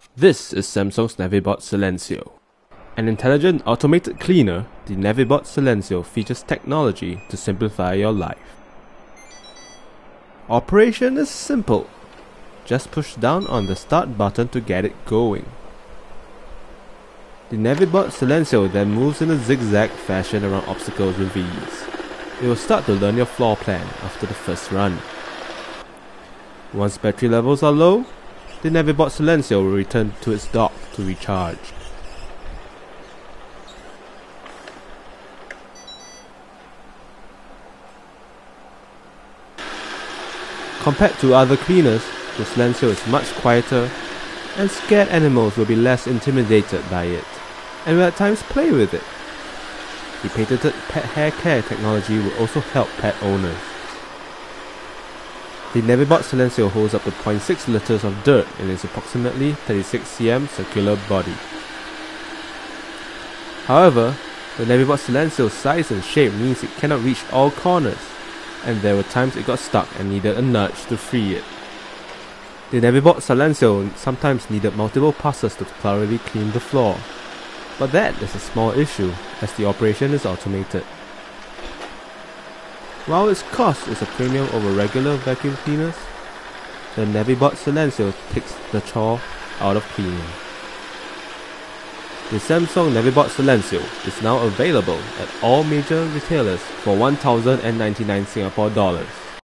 This is Samsung's Navibot Silencio. An intelligent automated cleaner, the Navibot Silencio features technology to simplify your life. Operation is simple. Just push down on the start button to get it going. The Navibot Silencio then moves in a zigzag fashion around obstacles with ease. It will start to learn your floor plan after the first run. Once battery levels are low, the Navibot Silencio will return to its dock to recharge. Compared to other cleaners, the Silencio is much quieter, and scared animals will be less intimidated by it, and will at times play with it. The patented pet hair care technology will also help pet owners. The Navibot Silencio holds up to 0.6 liters of dirt in its approximately 36 cm circular body. However, the Navibot Silencio's size and shape means it cannot reach all corners, and there were times it got stuck and needed a nudge to free it. The Navibot Silencio sometimes needed multiple passes to thoroughly clean the floor, but that is a small issue as the operation is automated. While its cost is a premium over regular vacuum cleaners, the Navibot Silencio takes the chore out of cleaning. The Samsung Navibot Silencio is now available at all major retailers for 1,099 Singapore dollars.